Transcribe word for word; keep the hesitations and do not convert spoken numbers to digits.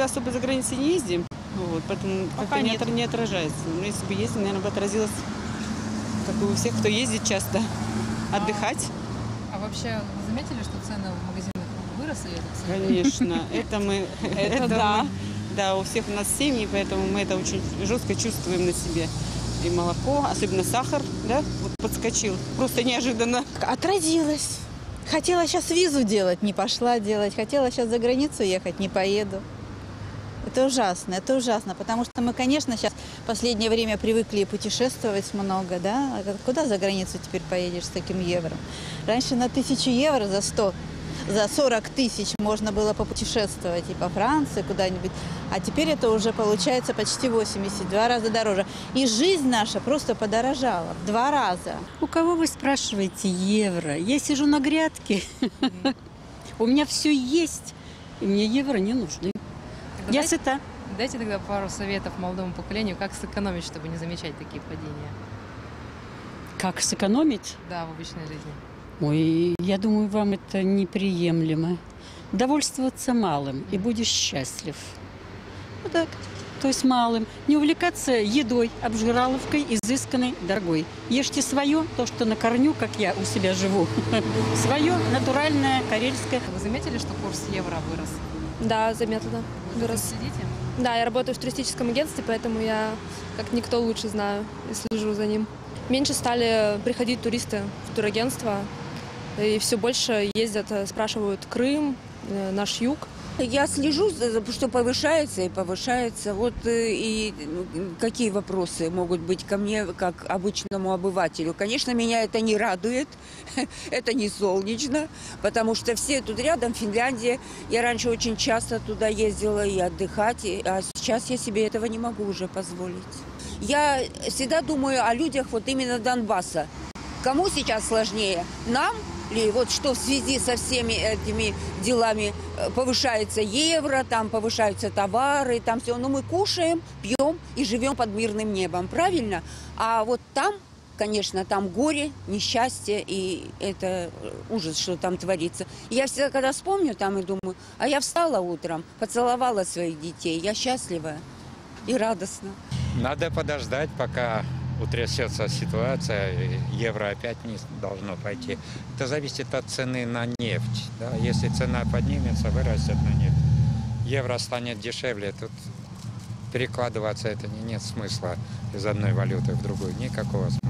особо за границей не ездим, вот, поэтому как-то не, отра- не отражается. Но если бы ездили, наверное, бы отразилось, как и у всех, кто ездит часто, отдыхать. А, а вообще вы заметили, что цены в магазинах выросли? Конечно, это мы, это да. Да, у всех у нас семьи, поэтому мы это очень жестко чувствуем на себе. И молоко, особенно сахар, да, вот подскочил, просто неожиданно. Отразилось. Хотела сейчас визу делать, не пошла делать. Хотела сейчас за границу ехать, не поеду. Это ужасно, это ужасно, потому что мы, конечно, сейчас в последнее время привыкли путешествовать много, да? А куда за границу теперь поедешь с таким евро? Раньше на тысячу евро за сто, за сорок тысяч можно было попутешествовать и по Франции куда-нибудь, а теперь это уже получается почти восемьдесят, два раза дороже. И жизнь наша просто подорожала в два раза. У кого вы спрашиваете евро? Я сижу на грядке, у меня все есть, и мне евро не нужны. Я сыта. Дайте тогда пару советов молодому поколению, как сэкономить, чтобы не замечать такие падения. Как сэкономить? Да, в обычной жизни. Ой, я думаю, вам это неприемлемо. Довольствоваться малым, и будешь счастлив. Вот так. То есть малым. Не увлекаться едой, обжираловкой, изысканной, дорогой. Ешьте свое, то, что на корню, как я у себя живу. Свое, натуральное, карельское. Вы заметили, что курс евро вырос? Да, заметила. Вырос. Следите? Да, я работаю в туристическом агентстве, поэтому я как никто лучше знаю и слежу за ним. Меньше стали приходить туристы в турагентство, и все больше ездят, спрашивают Крым, наш юг. Я слежу, что повышается и повышается. Вот и какие вопросы могут быть ко мне, как обычному обывателю. Конечно, меня это не радует, это не солнечно, потому что все тут рядом, Финляндия. Я раньше очень часто туда ездила и отдыхать, а сейчас я себе этого не могу уже позволить. Я всегда думаю о людях вот именно Донбасса. Кому сейчас сложнее? Нам? Или вот что в связи со всеми этими делами повышается евро, там повышаются товары, там все. Но мы кушаем, пьем и живем под мирным небом, правильно? А вот там, конечно, там горе, несчастье, и это ужас, что там творится. И я всегда, когда вспомню там и думаю, а я встала утром, поцеловала своих детей, я счастлива и радостна. Надо подождать, пока утрясется ситуация, евро опять не должно пойти. Это зависит от цены на нефть. Да? Если цена поднимется, вырастет на нефть. Евро станет дешевле, тут перекладываться это не, нет смысла из одной валюты в другую, никакого смысла.